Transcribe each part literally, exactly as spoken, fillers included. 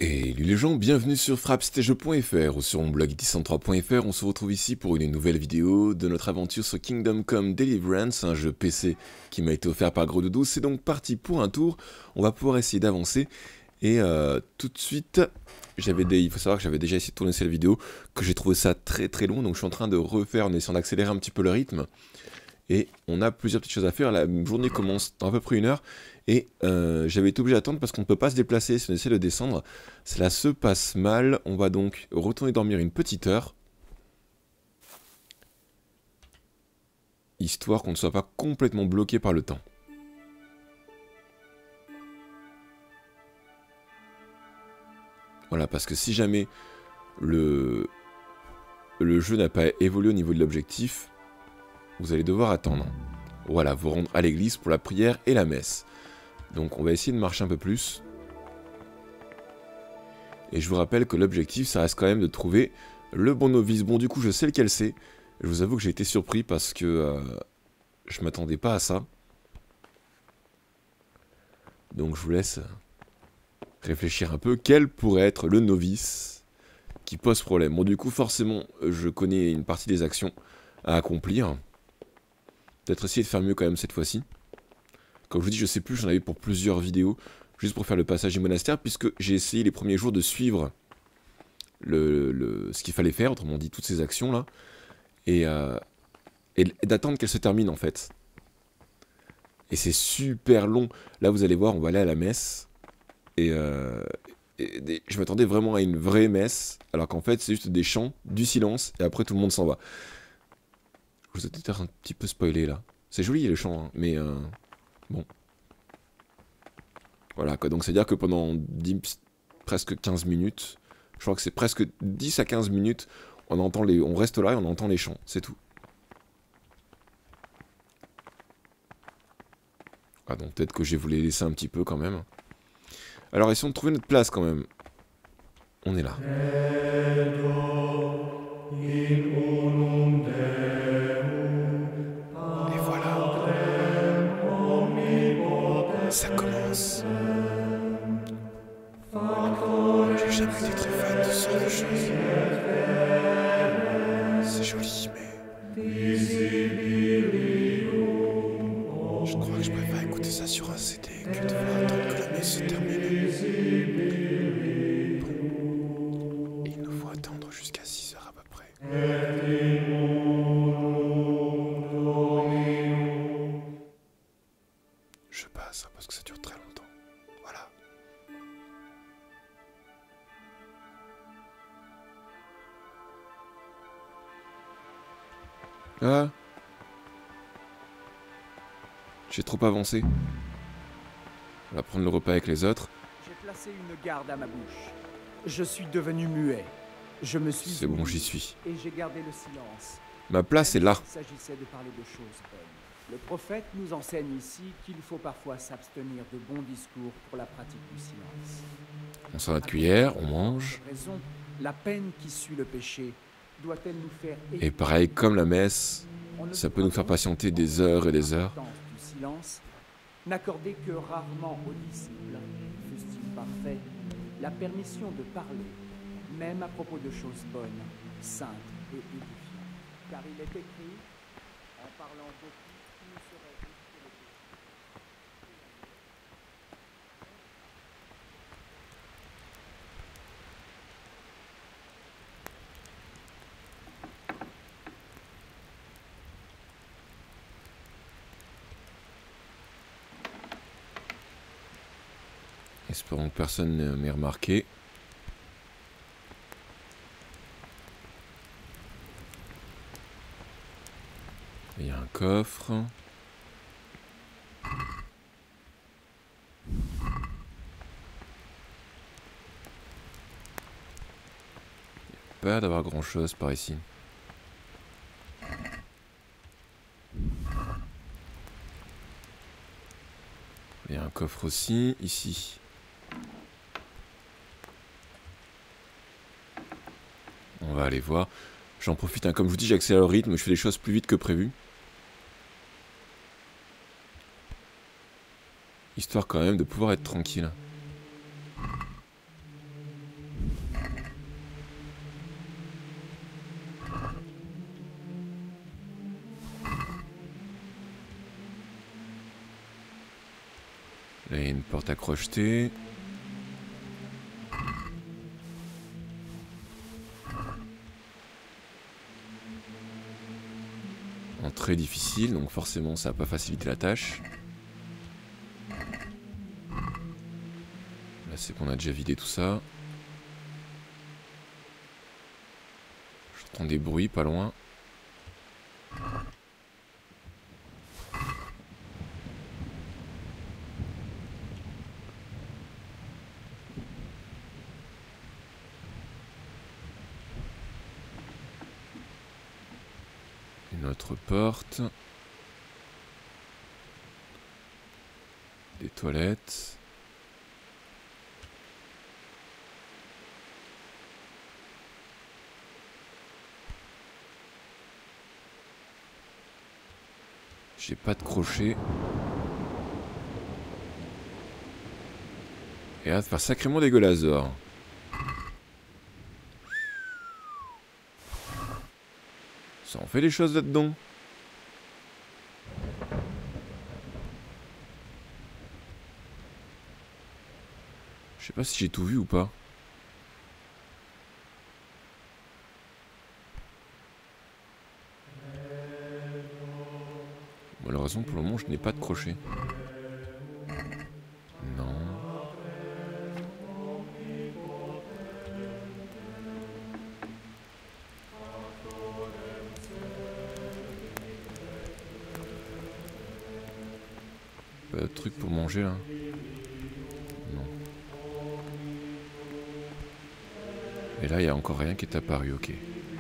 Et les gens, bienvenue sur frappstage point F R ou sur mon blog dix cent trois point F R. On se retrouve ici pour une nouvelle vidéo de notre aventure sur Kingdom Come Deliverance, un jeu P C qui m'a été offert par Gros Doudou. C'est donc parti pour un tour. On va pouvoir essayer d'avancer. Et euh, tout de suite, j'avais des... il faut savoir que j'avais déjà essayé de tourner cette vidéo, que j'ai trouvé ça très très long. Donc je suis en train de refaire en essayant d'accélérer un petit peu le rythme. Et on a plusieurs petites choses à faire. La journée commence dans à peu près une heure. Et euh, j'avais été obligé d'attendre parce qu'on ne peut pas se déplacer si on essaie de descendre. Cela se passe mal. On va donc retourner dormir une petite heure. Histoire qu'on ne soit pas complètement bloqué par le temps. Voilà, parce que si jamais le, le jeu n'a pas évolué au niveau de l'objectif, vous allez devoir attendre. Voilà, vous rendre à l'église pour la prière et la messe. Donc on va essayer de marcher un peu plus. Et je vous rappelle que l'objectif, ça reste quand même de trouver le bon novice. Bon, du coup, je sais lequel c'est. Je vous avoue que j'ai été surpris parce que euh, je m'attendais pas à ça. Donc je vous laisse réfléchir un peu. Quel pourrait être le novice qui pose problème? Bon, du coup, forcément, je connais une partie des actions à accomplir. Peut-être essayer de faire mieux quand même cette fois-ci. Comme je vous dis, je sais plus, j'en avais pour plusieurs vidéos, juste pour faire le passage du monastère, puisque j'ai essayé les premiers jours de suivre le, le, ce qu'il fallait faire, autrement dit, toutes ces actions-là, et, euh, et, et d'attendre qu'elles se terminent, en fait. Et c'est super long. Là, vous allez voir, on va aller à la messe, et, euh, et, et je m'attendais vraiment à une vraie messe, alors qu'en fait, c'est juste des chants, du silence, et après, tout le monde s'en va. Je vous ai peut-être un petit peu spoilé, là. C'est joli, les chants, hein, mais... Euh, bon. Voilà, quoi. Donc, c'est-à-dire que pendant dix, presque quinze minutes, je crois que c'est presque dix à quinze minutes, on entend les, on reste là et on entend les chants, c'est tout. Ah, donc peut-être que je vais vous les laisser un petit peu quand même. Alors, essayons de trouver notre place quand même. On est là. Et voilà. Ça commence. J'ai jamais été très fan de ce genre de choses. C'est joli, mais... Je crois que je préfère écouter ça sur un C D que de devoir attendre que la messe se termine. Bon. Et il nous faut attendre jusqu'à six heures à peu près. Je passe, hein, parce que ça dure très longtemps. Voilà. Ah. J'ai trop avancé. On va prendre le repas avec les autres. J'ai placé une garde à ma bouche. Je suis devenu muet. Je me suis... C'est bon, j'y suis. Et j'ai gardé le silence. Ma place est là. Il s'agissait de parler de choses bonnes. Le prophète nous enseigne ici qu'il faut parfois s'abstenir de bons discours pour la pratique du silence. On sort notre cuillère, on mange. Raison, la peine qui suit le péché doit-elle nous faire... Et pareil, comme la messe, ça peut nous faire patienter des heures et des heures. Du silence, n'accorder que rarement aux disciples, fussent-ils parfaits, la permission de parler, même à propos de choses bonnes, saintes et édifiantes. Car il est écrit, en parlant beaucoup, tu ne serais juste que le péché. Espérons que personne ne m'ait remarqué. Il y a un coffre. Il n'y a pas d'avoir grand chose par ici. Il y a un coffre aussi, ici. On va aller voir. J'en profite, hein. Comme je vous dis, j'accélère le rythme, je fais les choses plus vite que prévu. Histoire quand même de pouvoir être tranquille. Là, il y a une porte à crocheter. Très difficile, donc forcément ça va pas faciliter la tâche. Là c'est qu'on a déjà vidé tout ça. J'entends des bruits pas loin. Une autre porte. Des toilettes. J'ai pas de crochet. Et là, ça va faire sacrément dégueulasse dehors. Ça en fait des choses là-dedans. Je sais pas si j'ai tout vu ou pas. Malheureusement pour le moment je n'ai pas de crochet. Non. Pas de truc pour manger là. Non. Et là il n'y a encore rien qui est apparu, ok.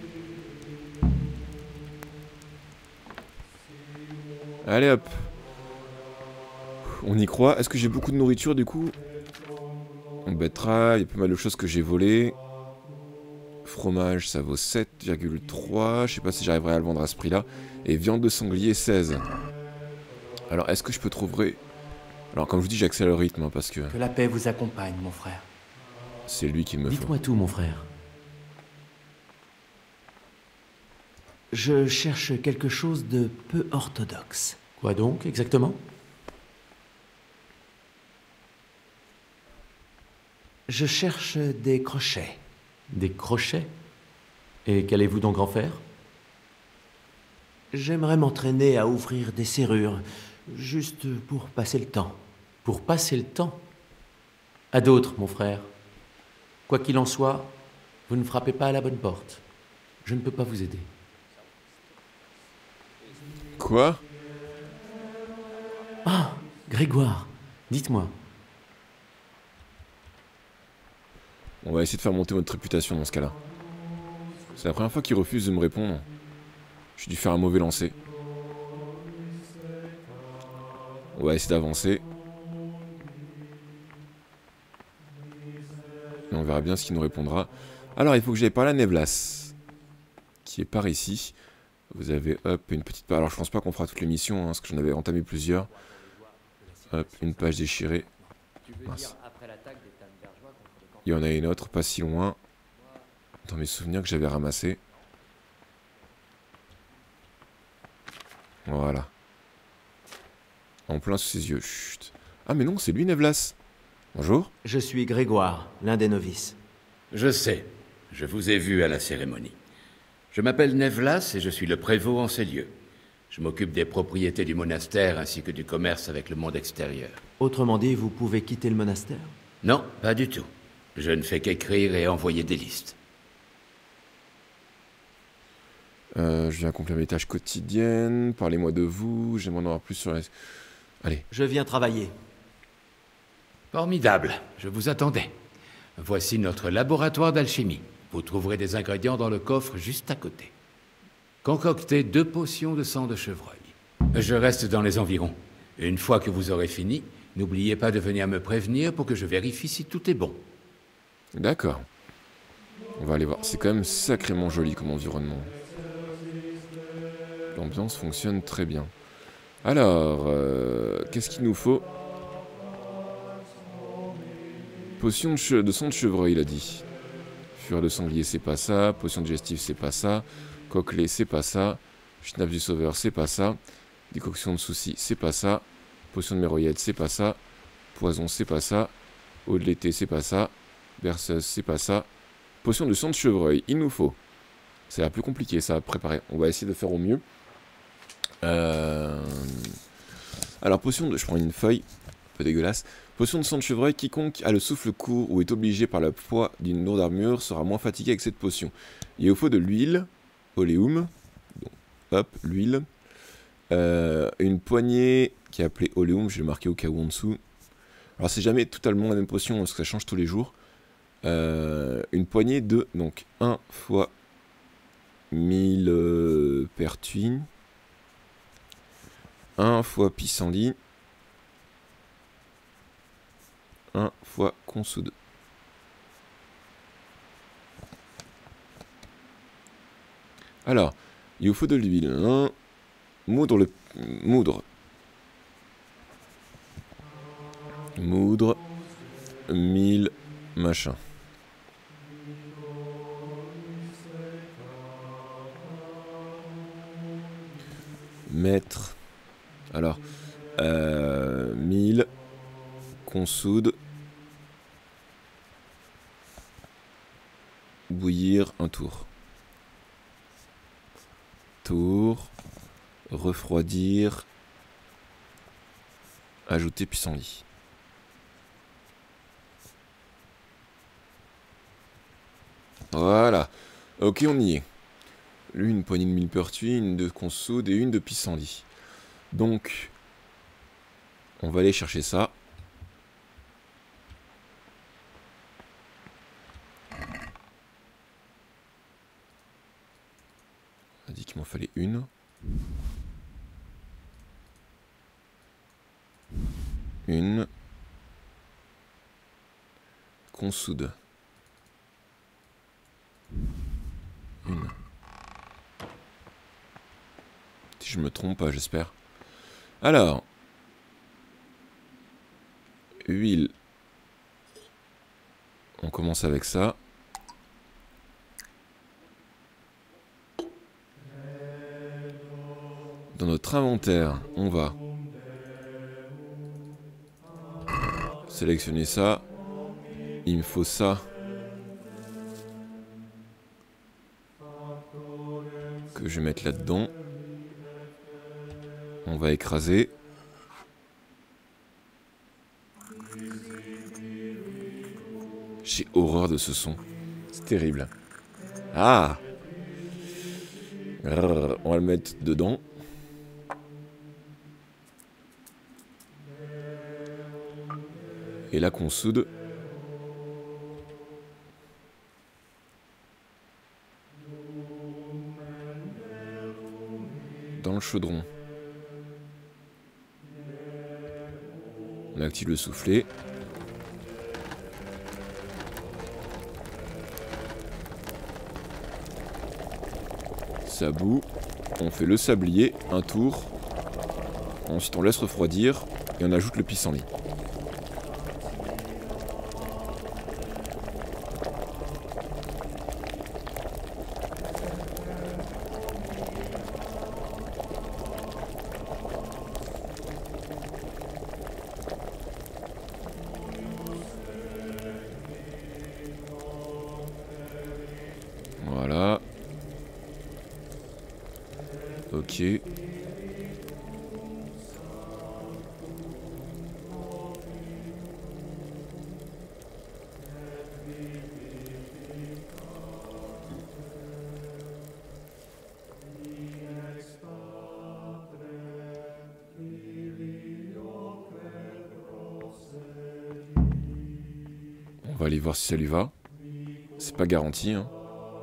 Allez hop. On y croit. Est-ce que j'ai beaucoup de nourriture du coup? On bêtera, il y a pas mal de choses que j'ai volées. Fromage, ça vaut sept virgule trois. Je sais pas si j'arriverai à le vendre à ce prix-là. Et viande de sanglier, seize. Alors, est-ce que je peux trouver... Alors, comme je vous dis, j'accélère le rythme, hein, parce que... Que la paix vous accompagne, mon frère. C'est lui qui me faut. Dites-moi tout, mon frère. Je cherche quelque chose de peu orthodoxe. Quoi donc, exactement? Je cherche des crochets. Des crochets? Et qu'allez-vous donc en faire? J'aimerais m'entraîner à ouvrir des serrures, juste pour passer le temps. Pour passer le temps? À d'autres, mon frère. Quoi qu'il en soit, vous ne frappez pas à la bonne porte. Je ne peux pas vous aider. Quoi? Ah, Grégoire, dites-moi. On va essayer de faire monter notre réputation dans ce cas-là. C'est la première fois qu'il refuse de me répondre. J'ai dû faire un mauvais lancer. On va essayer d'avancer. Et on verra bien ce qu'il nous répondra. Alors, il faut que j'aille parler à Nevlas, qui est par ici. Vous avez, hop, une petite page. Alors, je pense pas qu'on fera toute l'émission, hein, parce que j'en avais entamé plusieurs. Hop, une page déchirée. Mince. Il y en a une autre, pas si loin. Dans mes souvenirs que j'avais ramassé. Voilà. En plein sous ses yeux. Chut. Ah mais non, c'est lui Nevlas. Bonjour. Je suis Grégoire, l'un des novices. Je sais. Je vous ai vu à la cérémonie. Je m'appelle Nevlas et je suis le prévôt en ces lieux. Je m'occupe des propriétés du monastère ainsi que du commerce avec le monde extérieur. Autrement dit, vous pouvez quitter le monastère? Non, pas du tout. Je ne fais qu'écrire et envoyer des listes. Euh, je viens accomplir mes tâches quotidiennes. Parlez-moi de vous. J'aimerais en avoir plus sur la... Allez. Je viens travailler. Formidable. Je vous attendais. Voici notre laboratoire d'alchimie. Vous trouverez des ingrédients dans le coffre juste à côté. Concoctez deux potions de sang de chevreuil. Je reste dans les environs. Une fois que vous aurez fini, n'oubliez pas de venir me prévenir pour que je vérifie si tout est bon. D'accord. On va aller voir. C'est quand même sacrément joli comme environnement. L'ambiance fonctionne très bien. Alors, euh, qu'est-ce qu'il nous faut? Potion de, che de sang de chevreuil, il a dit. Fureur de sanglier, c'est pas ça. Potion digestive, c'est pas ça. Coquelet, c'est pas ça. Schnapp du sauveur, c'est pas ça. Décoction de soucis, c'est pas ça. Potion de méroïette, c'est pas ça. Poison, c'est pas ça. Eau de l'été, c'est pas ça. Berceuse, c'est pas ça. Potion de sang de chevreuil, il nous faut. C'est un peu compliqué ça à préparer. On va essayer de faire au mieux. Euh... Alors, potion de... Je prends une feuille. Un peu dégueulasse. Potion de sang de chevreuil. Quiconque a le souffle court ou est obligé par le poids d'une lourde armure sera moins fatigué avec cette potion. Il faut de l'huile. Oléum. Bon, hop, l'huile. Euh, une poignée qui est appelée Oléum. Je vais marquer au cas où en dessous. Alors, c'est jamais totalement la même potion parce que ça change tous les jours. Euh, une poignée de... Donc, un fois mille euh, pertuis. un fois pissenlit. un fois consoude. Alors, il vous faut de l'huile. Hein. Moudre le... Moudre. Moudre. mille machin. Mettre. Alors, euh, mille, consoude, bouillir un tour. Tour, refroidir, ajouter pissenlit. Voilà, ok on y est. Lui, une poignée de millepertuis, une de consoude et une de pissenlit. Donc, on va aller chercher ça. On a dit qu'il m'en fallait une. Une. Consoude. Une. Si je me trompe pas, j'espère. Alors. Huile. On commence avec ça. Dans notre inventaire, on va sélectionner ça. Il me faut ça. Que je vais mettre là-dedans. On va écraser. J'ai horreur de ce son. C'est terrible. Ah! On va le mettre dedans. Et la consoude. Dans le chaudron. On active le soufflet. Ça bout. On fait le sablier, un tour. Ensuite on laisse refroidir et on ajoute le pissenlit. Voilà. Ok. On va aller voir si ça lui va. C'est pas garanti, hein.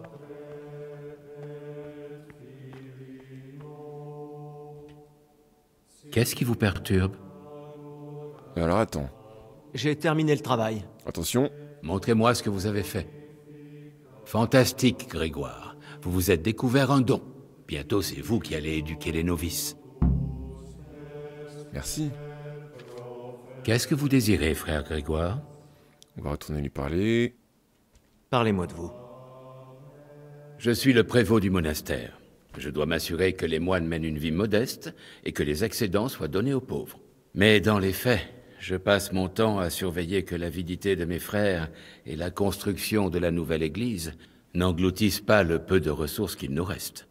Qu'est-ce qui vous perturbe? Alors attends. J'ai terminé le travail. Attention. Montrez-moi ce que vous avez fait. Fantastique, Grégoire. Vous vous êtes découvert un don. Bientôt, c'est vous qui allez éduquer les novices. Merci. Qu'est-ce que vous désirez, frère Grégoire? On va retourner lui parler. Parlez-moi de vous. Je suis le prévôt du monastère. Je dois m'assurer que les moines mènent une vie modeste et que les excédents soient donnés aux pauvres. Mais dans les faits, Je passe mon temps à surveiller que l'avidité de mes frères et la construction de la nouvelle église n'engloutissent pas le peu de ressources qu'il nous reste.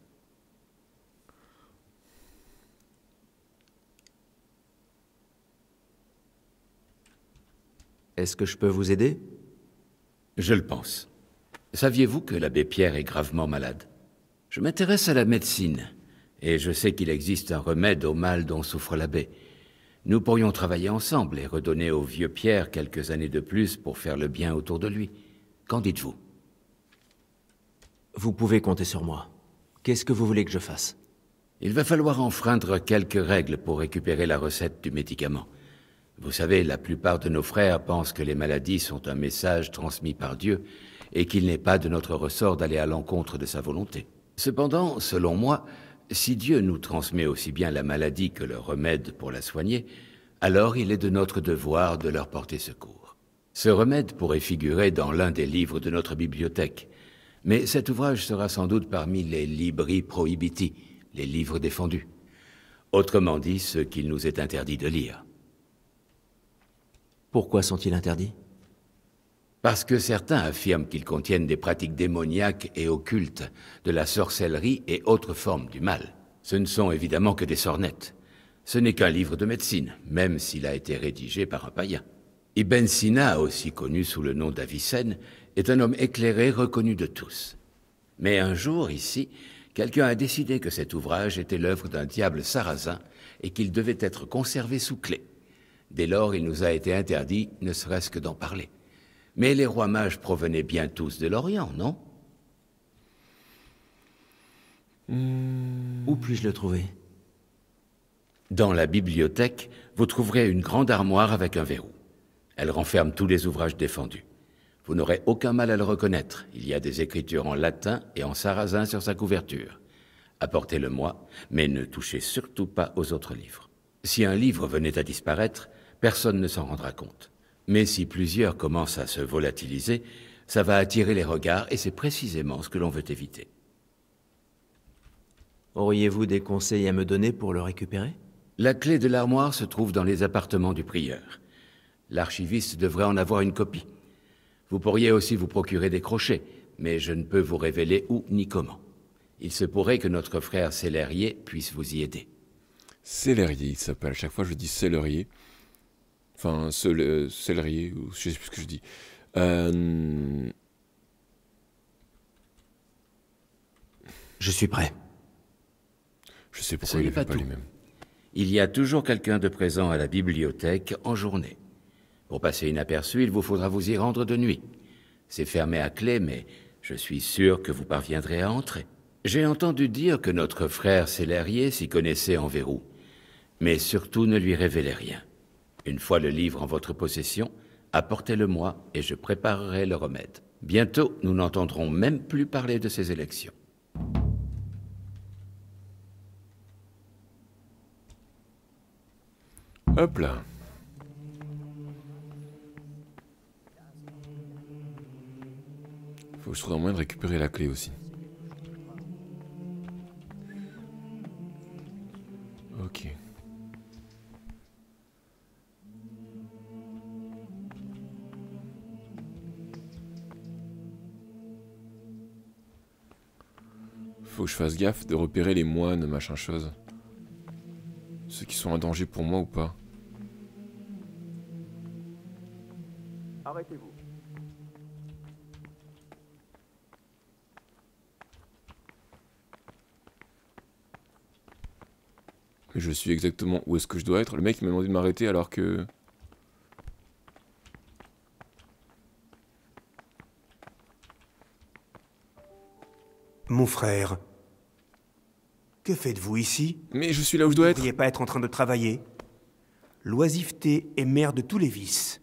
Est-ce que je peux vous aider? Je le pense. Saviez-vous que l'abbé Pierre est gravement malade? Je m'intéresse à la médecine, et je sais qu'il existe un remède au mal dont souffre l'abbé. Nous pourrions travailler ensemble et redonner au vieux Pierre quelques années de plus pour faire le bien autour de lui. Qu'en dites-vous? Vous pouvez compter sur moi. Qu'est-ce que vous voulez que je fasse? Il va falloir enfreindre quelques règles pour récupérer la recette du médicament. Vous savez, la plupart de nos frères pensent que les maladies sont un message transmis par Dieu et qu'il n'est pas de notre ressort d'aller à l'encontre de sa volonté. Cependant, selon moi, si Dieu nous transmet aussi bien la maladie que le remède pour la soigner, alors il est de notre devoir de leur porter secours. Ce remède pourrait figurer dans l'un des livres de notre bibliothèque, mais cet ouvrage sera sans doute parmi les libri prohibiti, les livres défendus. Autrement dit, ceux qu'il nous est interdit de lire. Pourquoi sont-ils interdits? Parce que certains affirment qu'ils contiennent des pratiques démoniaques et occultes, de la sorcellerie et autres formes du mal. Ce ne sont évidemment que des sornettes. Ce n'est qu'un livre de médecine, même s'il a été rédigé par un païen. Ibn Sina, aussi connu sous le nom d'Avicenne, est un homme éclairé reconnu de tous. Mais un jour, ici, quelqu'un a décidé que cet ouvrage était l'œuvre d'un diable sarrasin et qu'il devait être conservé sous clé. Dès lors, il nous a été interdit, ne serait-ce que d'en parler. Mais les rois mages provenaient bien tous de l'Orient, non? Où puis-je le trouver? Dans la bibliothèque, vous trouverez une grande armoire avec un verrou. Elle renferme tous les ouvrages défendus. Vous n'aurez aucun mal à le reconnaître. Il y a des écritures en latin et en sarrasin sur sa couverture. Apportez-le-moi, mais ne touchez surtout pas aux autres livres. Si un livre venait à disparaître, personne ne s'en rendra compte. Mais si plusieurs commencent à se volatiliser, ça va attirer les regards et c'est précisément ce que l'on veut éviter. Auriez-vous des conseils à me donner pour le récupérer? La clé de l'armoire se trouve dans les appartements du prieur. L'archiviste devrait en avoir une copie. Vous pourriez aussi vous procurer des crochets, mais je ne peux vous révéler où ni comment. Il se pourrait que notre frère Célérier puisse vous y aider. Célérier, il s'appelle. À chaque fois, je dis Célérier. Enfin, cel Célérier, ou je sais plus ce que je dis. Euh... Je suis prêt. Je sais pourquoi Ce il n'est ne fait pas pas tout. les mêmes. Il y a toujours quelqu'un de présent à la bibliothèque en journée. Pour passer inaperçu, il vous faudra vous y rendre de nuit. C'est fermé à clé, mais je suis sûr que vous parviendrez à entrer. J'ai entendu dire que notre frère Célérier s'y connaissait en verrou. Mais surtout, ne lui révélez rien. Une fois le livre en votre possession, apportez-le-moi et je préparerai le remède. Bientôt, nous n'entendrons même plus parler de ces élections. Hop là. Faut que je trouve un moyen de récupérer la clé aussi. Ok. Faut que je fasse gaffe de repérer les moines, machin chose. Ceux qui sont un danger pour moi ou pas. Arrêtez-vous. Mais je suis exactement où est-ce que je dois être. Le mec m'a demandé de m'arrêter alors que... Mon frère, que faites-vous ici? Mais je suis là où je dois Vous ne être. devriez pas être en train de travailler. L'oisiveté est mère de tous les vices.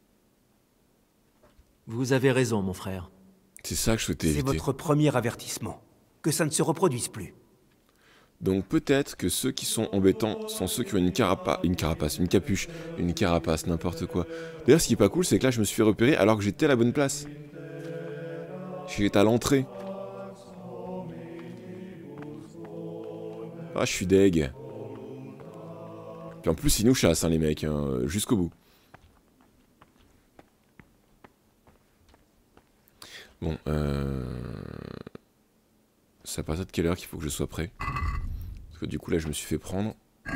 Vous avez raison, mon frère. C'est ça que je souhaitais C'est éviter. votre premier avertissement. Que ça ne se reproduise plus. Donc peut-être que ceux qui sont embêtants sont ceux qui ont une carapace, une carapace, une capuche, une carapace, n'importe quoi. D'ailleurs, ce qui est pas cool, c'est que là, je me suis fait repérer alors que j'étais à la bonne place. J'étais à l'entrée. Ah, je suis deg. Puis en plus, ils nous chassent, hein, les mecs, hein, jusqu'au bout. Bon, euh... c'est à partir de quelle heure qu'il faut que je sois prêt? Parce que du coup là je me suis fait prendre.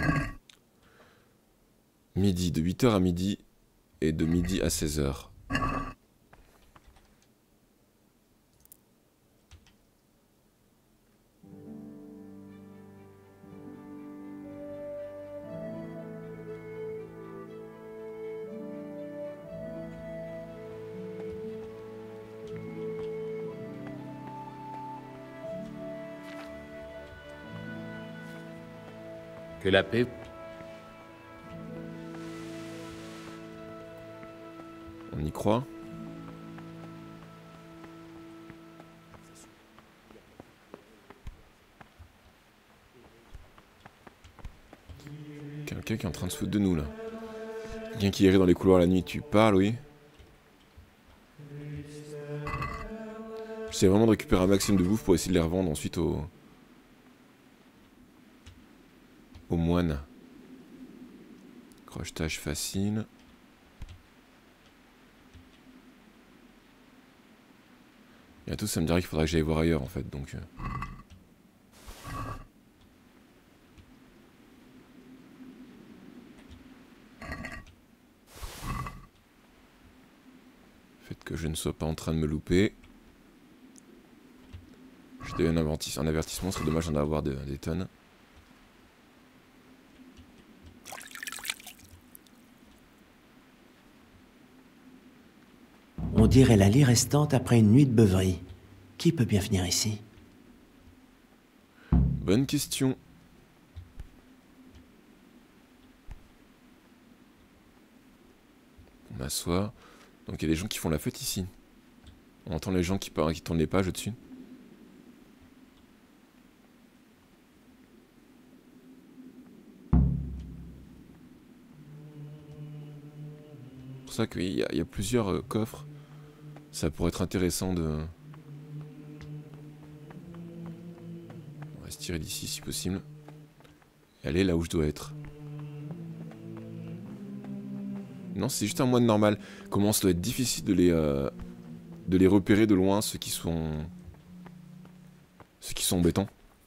Midi, de huit heures à midi et de midi à seize heures. Que la paix... On y croit? Quelqu'un qui est en train de se foutre de nous là. Quelqu'un qui irait dans les couloirs la nuit, tu parles, oui? J'essaie vraiment de récupérer un maximum de bouffe pour essayer de les revendre ensuite aux... aux moines. Crochetage facile. Bientôt ça me dirait qu'il faudrait que j'aille voir ailleurs en fait, donc... Euh... Fait que je ne sois pas en train de me louper. Je te donne un, avertis un avertissement, ce serait dommage d'en avoir de, des tonnes. On dirait la lie restante après une nuit de beuverie. Qui peut bien venir ici? Bonne question. On m'assoit. Donc il y a des gens qui font la fête ici. On entend les gens qui, qui tournent les pages au-dessus. C'est pour ça qu'il y, y a plusieurs euh, coffres. Ça pourrait être intéressant de... On va se tirer d'ici si possible. Et aller là où je dois être. Non, c'est juste un moine normal. Comment ça doit être difficile de les... Euh, de les repérer de loin, ceux qui sont... Ceux qui sont embêtants.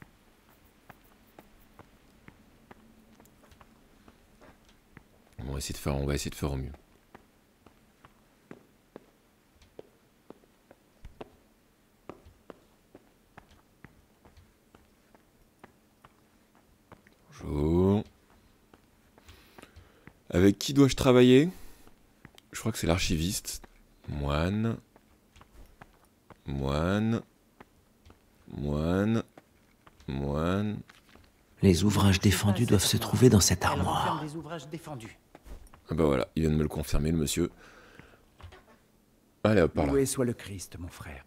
On va essayer de faire, on va essayer de faire au mieux. Bonjour. Avec qui dois-je travailler? Je crois que c'est l'archiviste. Moine. Moine. Moine. Moine. Les ouvrages défendus doivent se trouver dans cette armoire. Des ouvrages défendus. Ah bah voilà, il vient de me le confirmer, le monsieur. Allez hop, par là. Loué soit le Christ, mon frère.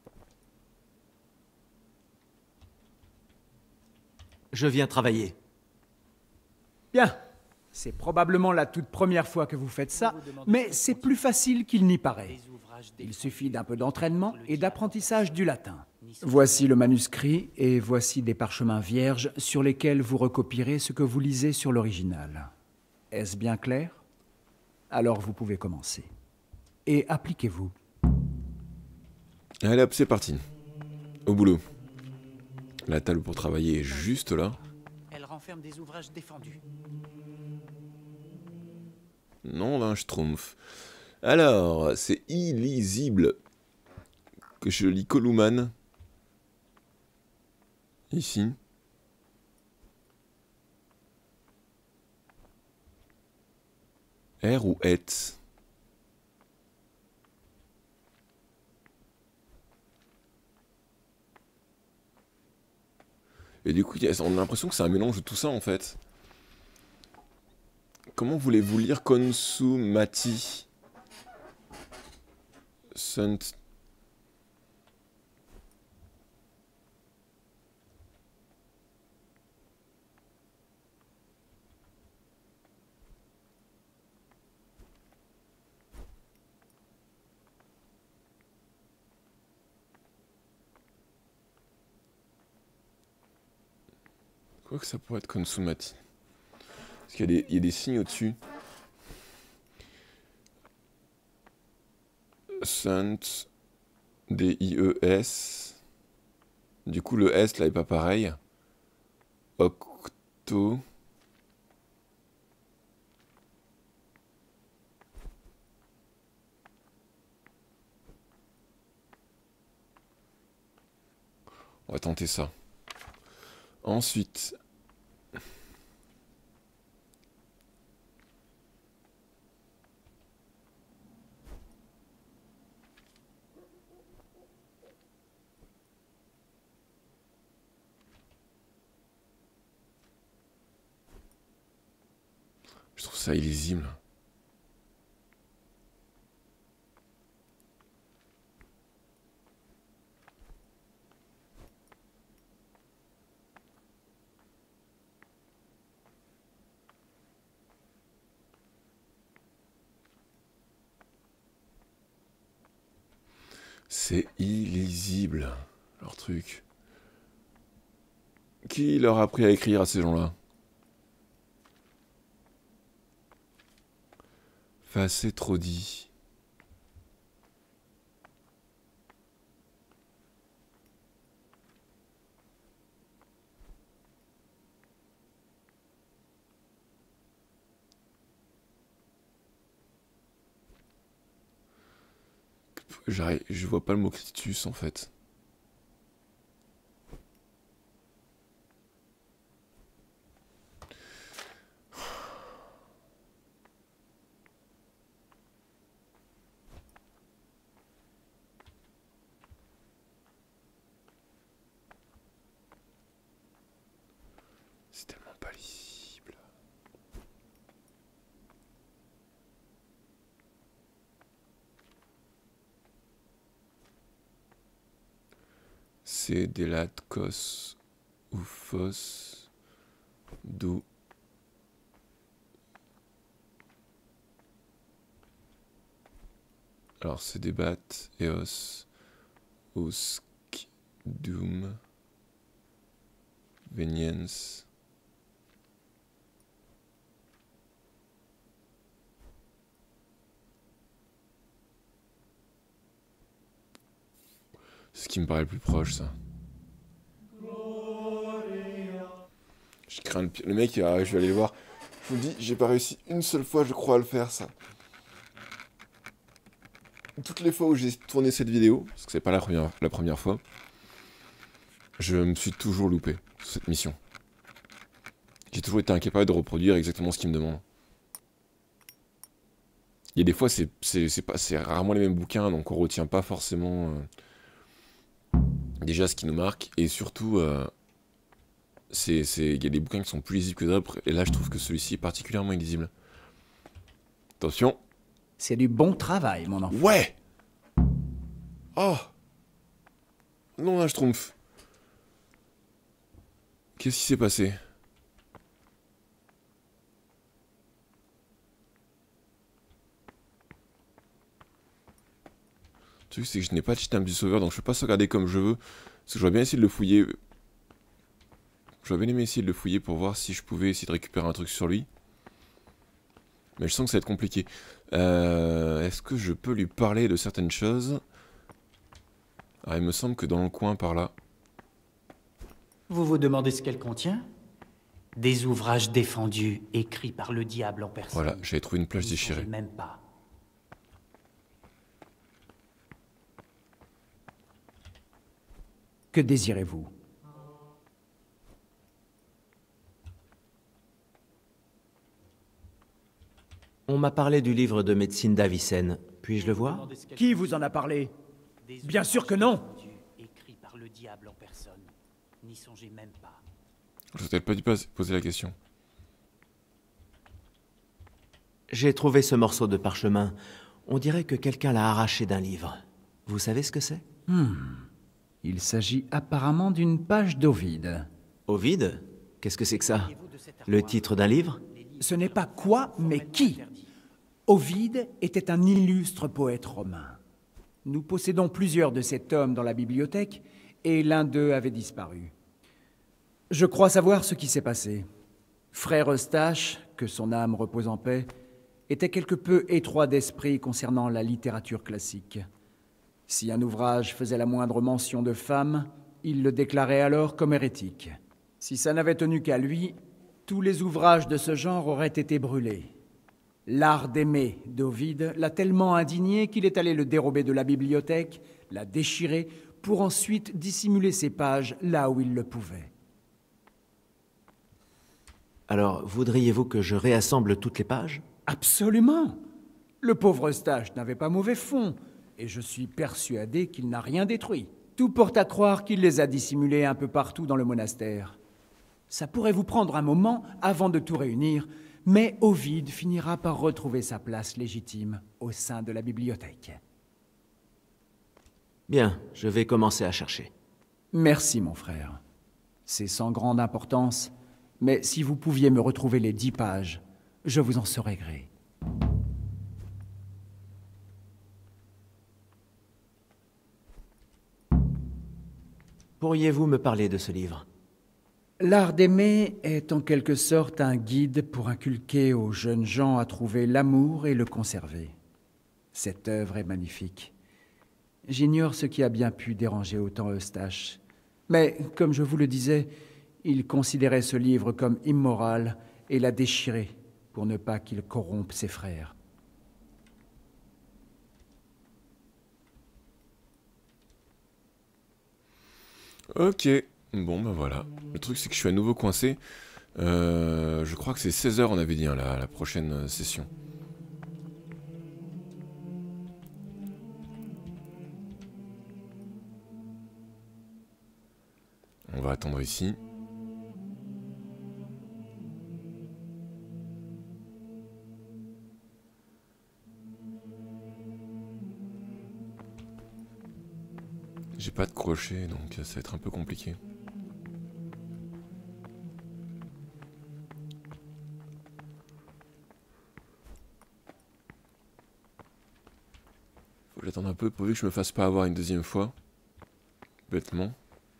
Je viens travailler. Bien. C'est probablement la toute première fois que vous faites ça, mais c'est plus facile qu'il n'y paraît. Il suffit d'un peu d'entraînement et d'apprentissage du latin. Voici le manuscrit et voici des parchemins vierges sur lesquels vous recopierez ce que vous lisez sur l'original. Est-ce bien clair? Alors vous pouvez commencer. Et appliquez-vous. Allez hop, c'est parti. Au boulot. La table pour travailler est juste là. Elle renferme des ouvrages défendus. Non, d'un schtroumpf. Alors, c'est illisible. Que je lis Columan. Ici. R ou et. Et du coup, on a l'impression que c'est un mélange de tout ça en fait. Comment voulez-vous lire Consumati? Sunt. Quoi que ça pourrait être Consumati. Parce qu'il y, y a des signes au-dessus. Sunt. D I E S. Du coup, le S là est pas pareil. Octo. On va tenter ça. Ensuite. Je trouve ça illisible. C'est illisible, leur truc. Qui leur a appris à écrire à ces gens-là? Facé trop dit. J'arrive, je vois pas le mot Critus en fait. C'est tellement pas lisible. C'est Delatkos ou Fos d'où alors c'est débat Eos Usk Doom Venience. C'est ce qui me paraît le plus proche, ça. Je crains le pire. Le mec, euh, je vais aller le voir. Je vous dis, j'ai pas réussi une seule fois, je crois, à le faire, ça. Toutes les fois où j'ai tourné cette vidéo, parce que c'est pas la première, la première fois, je me suis toujours loupé sur cette mission. J'ai toujours été incapable de reproduire exactement ce qu'il me demande. Il y a des fois, c'est pas, c'est rarement les mêmes bouquins, donc on retient pas forcément euh, déjà ce qui nous marque, et surtout, euh, c'est, c'est, il y a des bouquins qui sont plus lisibles que d'autres, et là je trouve que celui-ci est particulièrement illisible. Attention. C'est du bon travail, mon enfant. Ouais. Oh. Non, là je trompe. Qu'est-ce qui s'est passé? Le truc, c'est que je n'ai pas de cheat du sauveur, donc je peux pas sauvegarder comme je veux. Parce que j'aurais bien essayé de le fouiller. J'aurais bien aimé essayer de le fouiller pour voir si je pouvais essayer de récupérer un truc sur lui. Mais je sens que ça va être compliqué. Euh, Est-ce que je peux lui parler de certaines choses? Alors, il me semble que dans le coin par là. Vous vous demandez ce qu'elle contient? Des ouvrages défendus, écrits par le diable en personne. Voilà, j'avais trouvé une plage N'y déchirée. songez même pas. Que désirez-vous? On m'a parlé du livre de médecine d'Avicenne. Puis-je le voir? Qui vous en a parlé? Bien sûr que non. Écrit par le diable en personne. N'y songez même pas. Je n'ai peut-être pas dû pas poser la question. J'ai trouvé ce morceau de parchemin. On dirait que quelqu'un l'a arraché d'un livre. Vous savez ce que c'est? Hmm. Il s'agit apparemment d'une page d'Ovide. Ovide? Qu'est-ce que c'est que ça? Le titre d'un livre? Ce n'est pas quoi, mais qui. Ovide était un illustre poète romain. Nous possédons plusieurs de ces tomes dans la bibliothèque, et l'un d'eux avait disparu. Je crois savoir ce qui s'est passé. Frère Eustache, que son âme repose en paix, était quelque peu étroit d'esprit concernant la littérature classique. Si un ouvrage faisait la moindre mention de femme, il le déclarait alors comme hérétique. Si ça n'avait tenu qu'à lui, tous les ouvrages de ce genre auraient été brûlés. L'art d'aimer d'Ovide l'a tellement indigné qu'il est allé le dérober de la bibliothèque, l'a déchiré, pour ensuite dissimuler ses pages là où il le pouvait. Alors, voudriez-vous que je réassemble toutes les pages? Absolument. Le pauvre Eustache n'avait pas mauvais fond, et je suis persuadé qu'il n'a rien détruit. Tout porte à croire qu'il les a dissimulés un peu partout dans le monastère. Ça pourrait vous prendre un moment avant de tout réunir, mais Ovide finira par retrouver sa place légitime au sein de la bibliothèque. Bien, je vais commencer à chercher. Merci, mon frère. C'est sans grande importance, mais si vous pouviez me retrouver les dix pages, je vous en serais gré. Pourriez-vous me parler de ce livre? L'art d'aimer est en quelque sorte un guide pour inculquer aux jeunes gens à trouver l'amour et le conserver. Cette œuvre est magnifique. J'ignore ce qui a bien pu déranger autant Eustache. Mais, comme je vous le disais, il considérait ce livre comme immoral et l'a déchiré pour ne pas qu'il corrompe ses frères. Ok, bon ben voilà. Le truc c'est que je suis à nouveau coincé. Euh, je crois que c'est seize heures on avait dit, hein, la, la prochaine session. On va attendre ici. J'ai pas de crochet, donc ça va être un peu compliqué. Faut que j'attende un peu pourvu que je me fasse pas avoir une deuxième fois. Bêtement.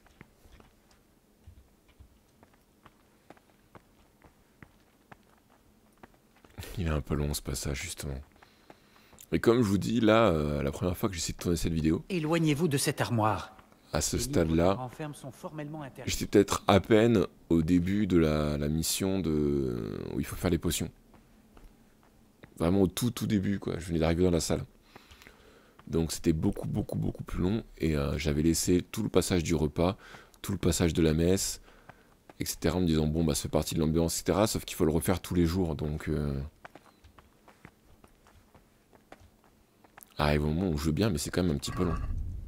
Il est un peu long ce passage justement. Et comme je vous dis, là, euh, la première fois que j'essaie de tourner cette vidéo, Éloignez-vous de cette armoire. à ce Les livres stade-là, qui renferment sont formellement interdits. j'étais peut-être à peine au début de la, la mission de où il faut faire les potions. Vraiment au tout tout début, quoi. Je venais d'arriver dans la salle. Donc c'était beaucoup, beaucoup, beaucoup plus long. Et euh, j'avais laissé tout le passage du repas, tout le passage de la messe, et cetera. En me disant, bon, bah, ça fait partie de l'ambiance, et cetera. Sauf qu'il faut le refaire tous les jours. Donc... Euh... arrive au moment où je veux bien, mais c'est quand même un petit peu long.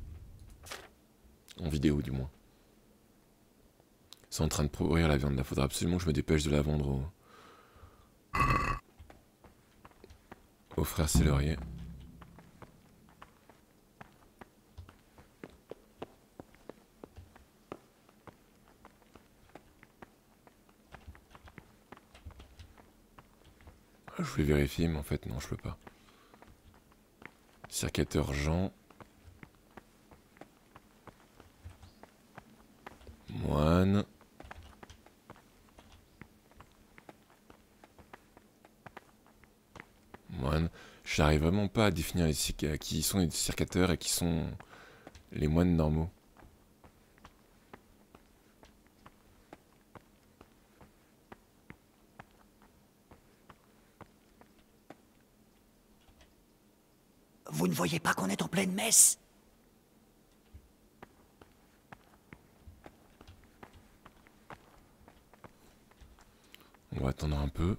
En vidéo, du moins. C'est en train de pourrir la viande. Là, faudra absolument que je me dépêche de la vendre au, au frère Sellerier. Je voulais vérifier, mais en fait, non, je peux pas. Circateur Jean. Moine. Moine. J'arrive vraiment pas à définir les qui sont les circateurs et qui sont les moines normaux. Vous ne voyez pas qu'on est en pleine messe? On va attendre un peu.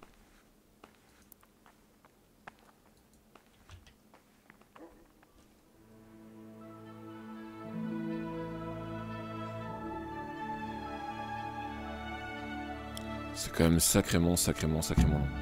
C'est quand même sacrément, sacrément, sacrément long.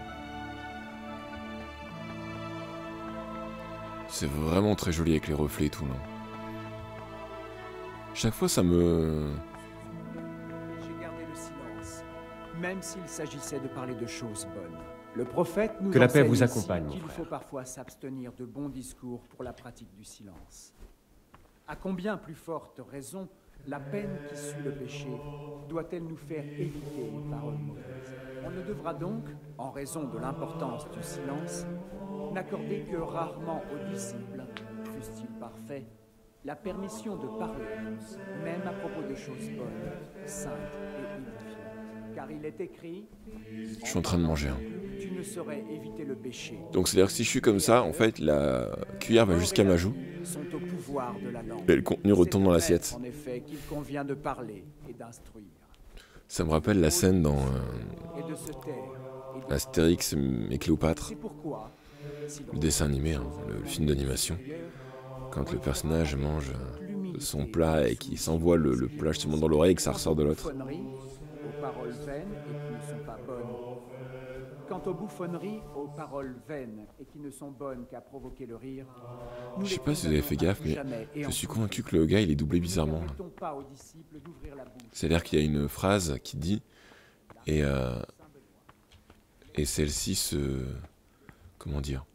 C'est vraiment très joli avec les reflets et tout là. Chaque fois ça me... J'ai gardé le silence, même s'il s'agissait de parler de choses bonnes. Le prophète nous Que la paix enseigne vous ici accompagne, mon qu'il frère. faut parfois s'abstenir de bons discours pour la pratique du silence. À combien plus forte raison, la peine qui suit le péché doit-elle nous faire éviter les paroles mauvaises? On ne devra donc, en raison de l'importance du silence, n'accorder que rarement aux disciples, fût-il parfait, la permission de parler, même à propos de choses bonnes, saintes et édifiantes. Car il est écrit... Je suis en train de manger. Hein. Tu ne saurais éviter le péché. Donc c'est-à-dire que si je suis comme ça, en fait, la cuillère va jusqu'à ma joue. Sont au pouvoir de la langue. Et le contenu retombe dans l'assiette. En effet, qu'il convient de parler et d'instruire. Ça me rappelle la scène dans euh, Et de se taire. Astérix et Cléopâtre, C'est pourquoi, si le dessin animé, hein, le, le film d'animation, quand le personnage mange euh, son plat et qu'il s'envoie le, le plat justement dans l'oreille et que ça ressort de l'autre. aux paroles vaines et qui ne sont pas bonnes. Quant aux bouffonneries, aux paroles vaines et qui ne sont bonnes qu'à provoquer le rire. Je sais pas si vous avez fait gaffe, mais je suis convaincu que le gars il est doublé bizarrement. C'est-à-dire qu'il y a une phrase qui dit et euh, et celle-ci se comment dire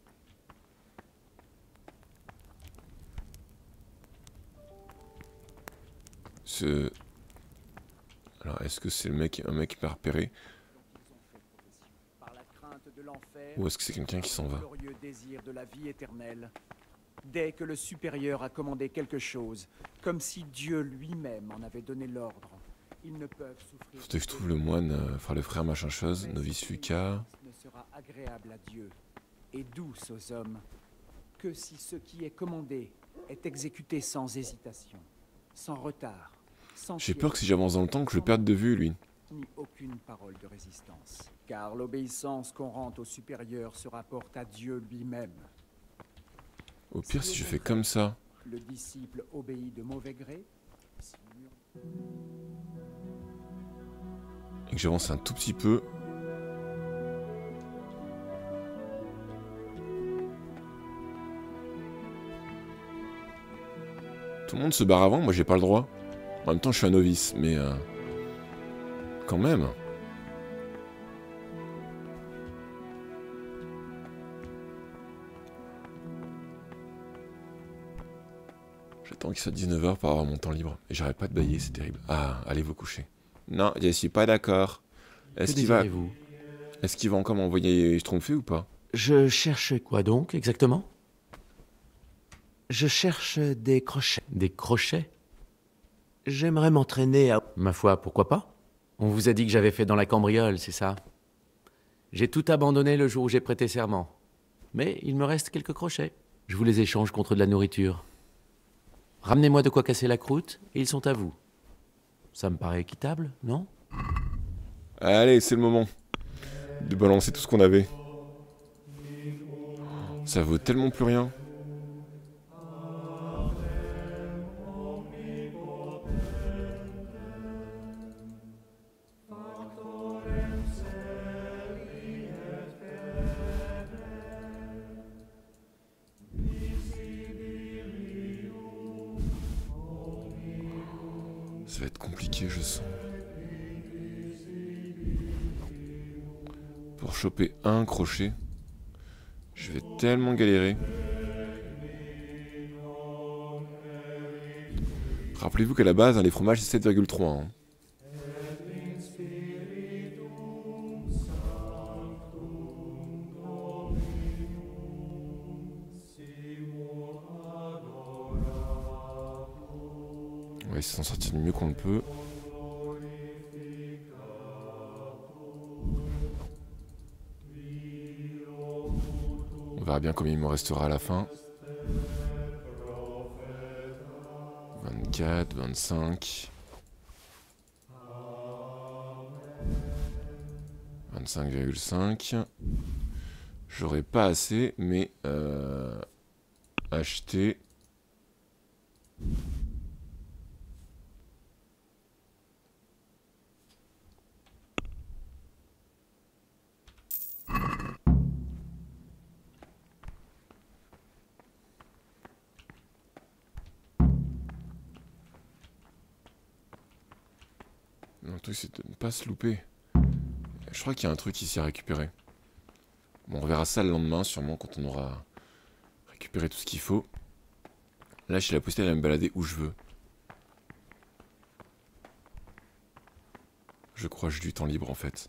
se alors est-ce que c'est le mec un mec hyper repéré ou est-ce que c'est quelqu'un qui s'en va? Dès que le supérieur a commandé quelque chose, comme si Dieu lui-même en avait donné l'ordre, ils ne peuvent souffrir. Faut que je trouve le moine, euh, enfin le frère machin chose, novice Lucas. Ne sera agréable à Dieu et douce aux hommes que si ce qui est commandé est exécuté sans hésitation, sans retard, sans. J'ai peur que si j'avance dans le temps que je le perde de vue lui. Ni aucune parole de résistance, car l'obéissance qu'on rend au supérieur se rapporte à Dieu lui-même. Au pire, si je fais comme ça. Le disciple obéit de mauvais gré. Et que j'avance un tout petit peu. Tout le monde se barre avant, moi j'ai pas le droit. En même temps, je suis un novice, mais euh, quand même. J'attends qu'il soit dix-neuf heures pour avoir mon temps libre. Et j'arrête pas de bailler, c'est terrible. Ah, allez vous coucher. Non, je suis pas d'accord. Est-ce qu'il va... Est-ce qu'il va encore m'envoyer Schtroumpfé ou pas? Je cherche quoi donc, exactement? Je cherche des crochets. Des crochets? J'aimerais m'entraîner à... Ma foi, pourquoi pas? On vous a dit que j'avais fait dans la cambriole, c'est ça? J'ai tout abandonné le jour où j'ai prêté serment. Mais il me reste quelques crochets. Je vous les échange contre de la nourriture. Ramenez-moi de quoi casser la croûte, et ils sont à vous. Ça me paraît équitable, non? Allez, c'est le moment de balancer tout ce qu'on avait. Ça vaut tellement plus rien. Ça va être compliqué, je sens. Pour choper un crochet, je vais tellement galérer. Rappelez-vous qu'à la base, hein, les fromages, c'est sept virgule trois. Hein. On va essayer de s'en sortir du mieux qu'on le peut. On verra bien combien il me restera à la fin. vingt-quatre, vingt-cinq. vingt-cinq virgule cinq. J'aurais pas assez, mais euh, acheter. Le truc c'est de ne pas se louper. Je crois qu'il y a un truc ici à récupérer. Bon, on reverra ça le lendemain, sûrement, quand on aura récupéré tout ce qu'il faut. Là, j'ai la possibilité d'aller me balader où je veux. Je crois que j'ai du temps libre, en fait.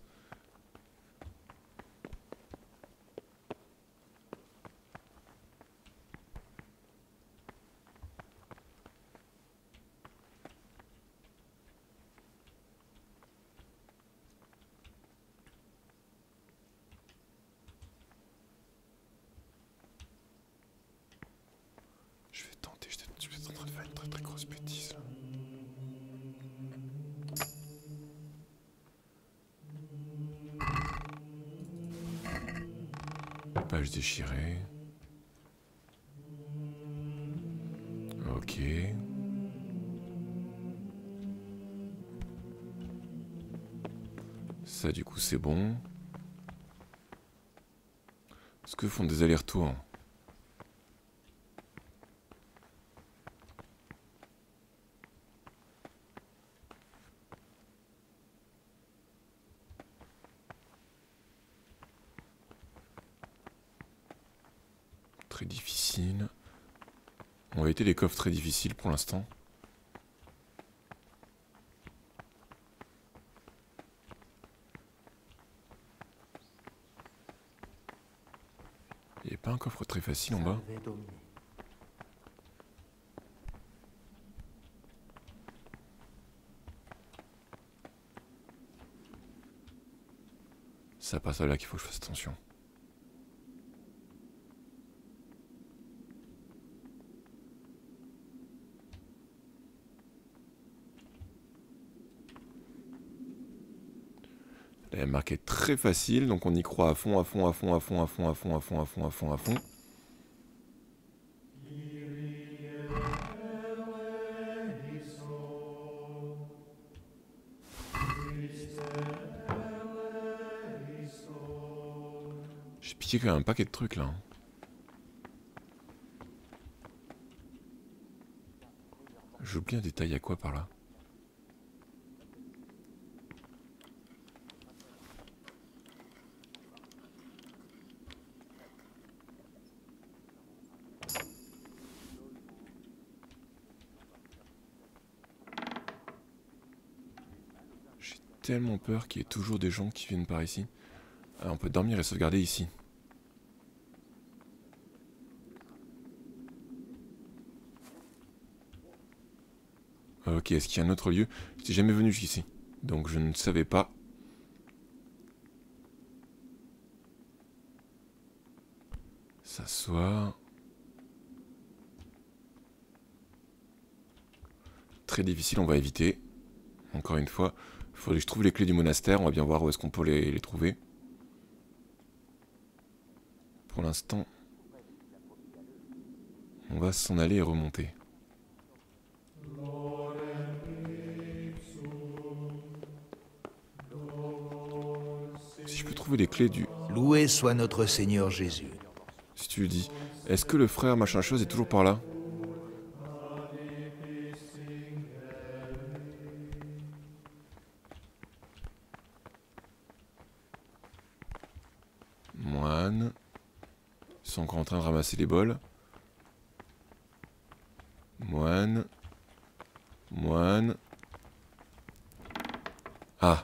page déchirée. Ok. Ça du coup c'est bon. Est-ce que font des allers-retours? Très difficile. On va éviter les coffres très difficiles pour l'instant. Il n'y a pas un coffre très facile en bas. Ça passe là qu'il faut que je fasse attention. Là, il y a marqué très facile, donc on y croit à fond, à fond, à fond, à fond, à fond, à fond, à fond, à fond, à fond, à fond. J'ai piqué quand même un paquet de trucs là. J'oublie un détail, à quoi par là? J'ai tellement peur qu'il y ait toujours des gens qui viennent par ici. Ah, on peut dormir et sauvegarder ici. Ok, est-ce qu'il y a un autre lieu? Je n'étais jamais venu jusqu'ici, donc je ne savais pas. S'asseoir. Très difficile, on va éviter. Encore une fois, il faudrait que je trouve les clés du monastère, on va bien voir où est-ce qu'on peut les, les trouver. Pour l'instant, on va s'en aller et remonter. Si je peux trouver les clés du... Loué soit notre Seigneur Jésus. Si tu le dis. Est-ce que le frère machin chose est toujours par là? Moine. Ils sont encore en train de ramasser les bols. Moine. Moine. Ah.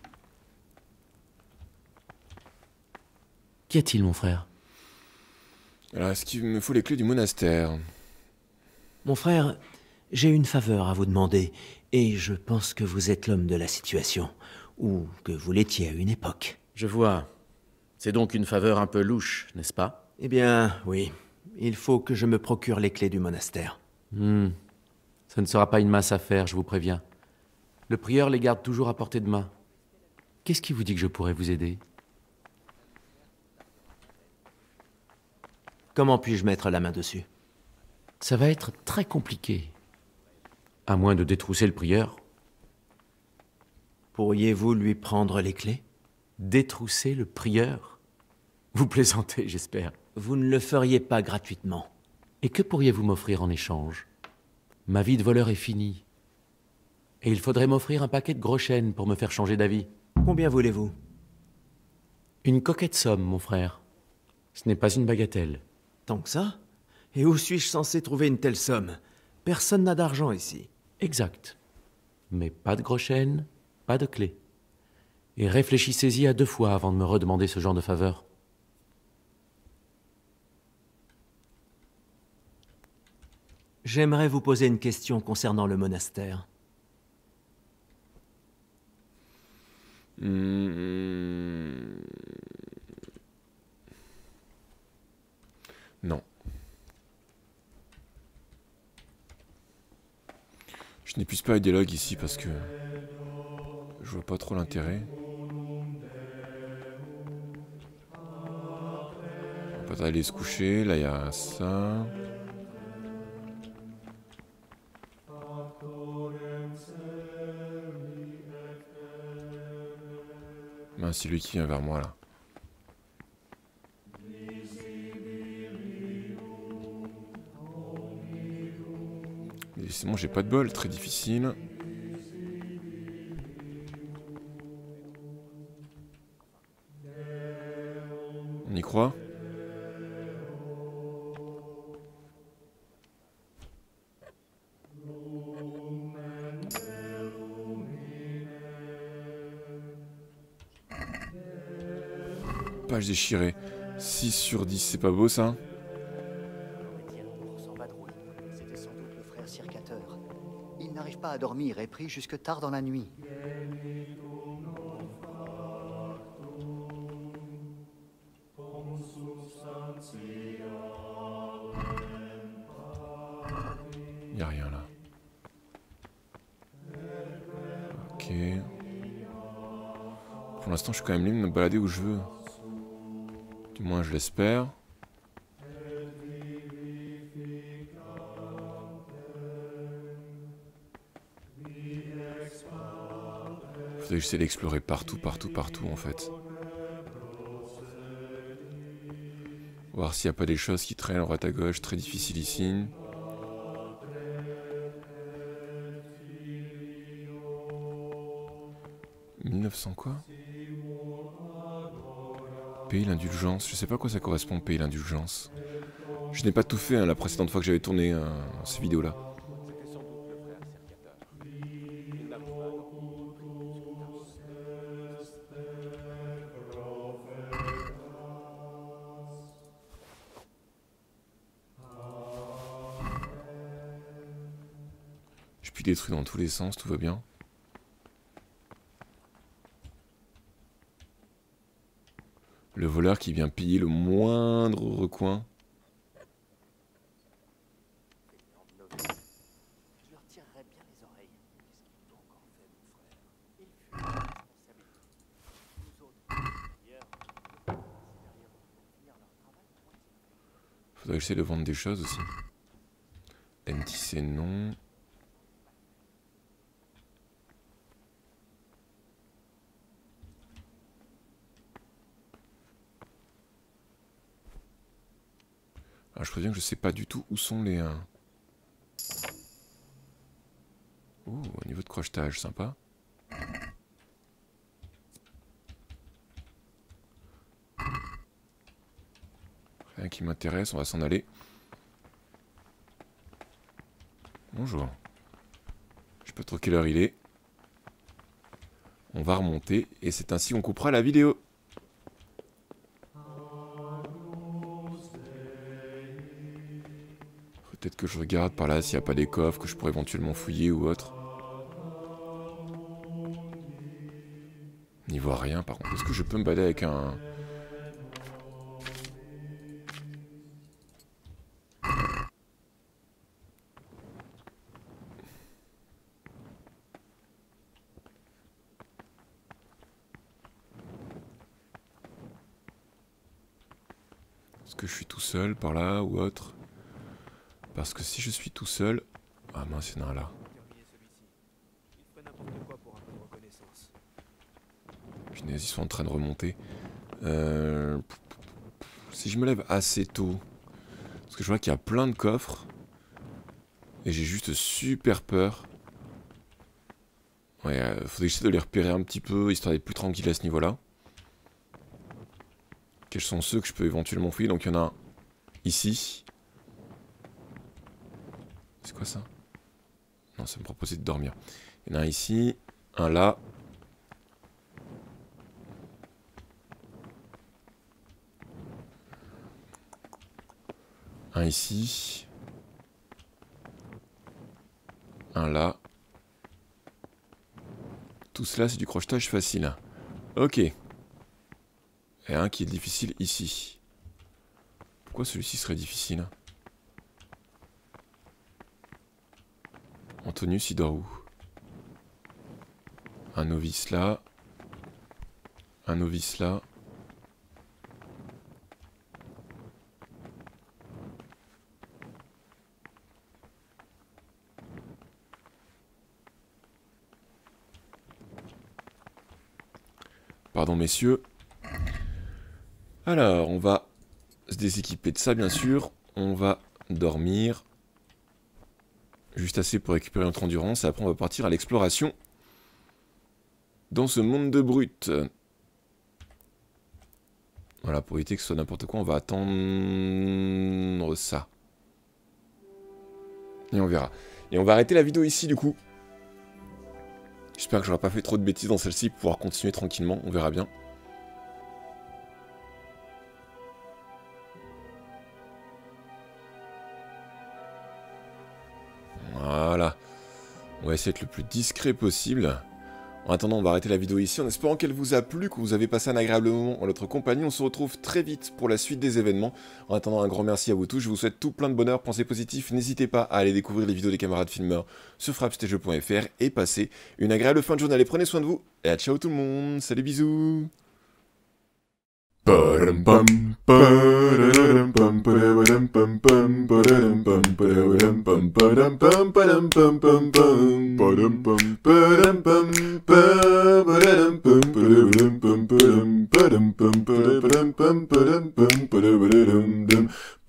Qu'y a-t-il, mon frère? Alors, est-ce qu'il me faut les clés du monastère? Mon frère, j'ai une faveur à vous demander, et je pense que vous êtes l'homme de la situation, ou que vous l'étiez à une époque. Je vois. C'est donc une faveur un peu louche, n'est-ce pas? Eh bien, oui. Il faut que je me procure les clés du monastère. Hmm. Ce ne sera pas une mince affaire, je vous préviens. Le prieur les garde toujours à portée de main. Qu'est-ce qui vous dit que je pourrais vous aider? Comment puis-je mettre la main dessus? Ça va être très compliqué. À moins de détrousser le prieur. Pourriez-vous lui prendre les clés? Détrousser le prieur? Vous plaisantez, j'espère. Vous ne le feriez pas gratuitement. Et que pourriez-vous m'offrir en échange? Ma vie de voleur est finie. Et il faudrait m'offrir un paquet de gros chênes pour me faire changer d'avis. Combien voulez-vous? Une coquette somme, mon frère. Ce n'est pas une bagatelle. Tant que ça? Et où suis-je censé trouver une telle somme? Personne n'a d'argent ici. Exact. Mais pas de gros chênes, pas de clés. Et réfléchissez-y à deux fois avant de me redemander ce genre de faveur. J'aimerais vous poser une question concernant le monastère. Mmh. Non. Je n'épuise pas les dialogues ici parce que je vois pas trop l'intérêt. Pas aller se coucher. Là, il y a ça. Ben, c'est lui qui vient vers moi là. Décidément, j'ai pas de bol, très difficile. On y croit? Page déchirée. six sur dix, c'est pas beau ça? C'était sans doute le frère Circateur. Il n'arrive pas à dormir et prie jusque tard dans la nuit. Y a rien là. Ok. Pour l'instant, je suis quand même libre de me balader où je veux. Du moins, je l'espère. Faudrait que j'essaie d'explorer partout, partout, partout en fait. Voir s'il n'y a pas des choses qui traînent à droite à gauche, très difficile ici. mille neuf cents quoi? Pays l'indulgence, je sais pas à quoi ça correspond, pays l'indulgence. Je n'ai pas tout fait hein, la précédente fois que j'avais tourné euh, ces vidéos là. Je puis détruire dans tous les sens, tout va bien. Le voleur qui vient piller le moindre recoin. Faudrait que j'essaie de vendre des choses aussi. N T C non. Alors je préviens que je sais pas du tout où sont les... Euh... Oh, au niveau de crochetage, sympa. Rien qui m'intéresse, on va s'en aller. Bonjour. Je sais pas trop quelle heure il est. On va remonter et c'est ainsi qu'on coupera la vidéo. Peut-être que je regarde par là s'il n'y a pas des coffres que je pourrais éventuellement fouiller ou autre. N'y voit rien par contre. Est-ce que je peux me balader avec un... Est-ce que je suis tout seul par là ou autre? Parce que si je suis tout seul... Ah mince, il y en a un là. Punaise, ils sont en train de remonter. Euh... Si je me lève assez tôt... Parce que je vois qu'il y a plein de coffres. Et j'ai juste super peur. Ouais, euh, faudrait que j'essaie de les repérer un petit peu, histoire d'être plus tranquille à ce niveau-là. Quels sont ceux que je peux éventuellement fouiller? Donc il y en a un ici. C'est quoi ça? Non, ça me proposait de dormir. Il y en a un ici, un là. Un ici. Un là. Tout cela, c'est du crochetage facile. Ok. Et un qui est difficile ici. Pourquoi celui-ci serait difficile? Antonius, il dort où? Un novice là. Un novice là. Pardon, messieurs. Alors, on va se déséquiper de ça, bien sûr. On va dormir. Juste assez pour récupérer notre endurance. Et après, on va partir à l'exploration. Dans ce monde de brutes. Voilà, pour éviter que ce soit n'importe quoi, on va attendre ça. Et on verra. Et on va arrêter la vidéo ici, du coup. J'espère que j'aurai pas fait trop de bêtises dans celle-ci pour pouvoir continuer tranquillement. On verra bien. Voilà. On va essayer d'être le plus discret possible. En attendant, on va arrêter la vidéo ici en espérant qu'elle vous a plu, que vous avez passé un agréable moment en notre compagnie. On se retrouve très vite pour la suite des événements. En attendant, un grand merci à vous tous. Je vous souhaite tout plein de bonheur, pensez positif. N'hésitez pas à aller découvrir les vidéos des camarades filmeurs sur frappe tiret jeux point F R et passez une agréable fin de journée. Allez, prenez soin de vous et à ciao tout le monde. Salut, bisous. Ba-dum bum, ba-da-dum bum, ba-da-dum bum bum, ba-da-dum bum, ba-da-dum bum, ba-dum bum, ba-dum bum bum bum, ba-dum bum, ba-dum bum, ba-da-dum bum, ba-da-dum bum, ba-dum, ba-dum bum, ba-da-dum bum, ba-dum bum, ba-da-dum bum.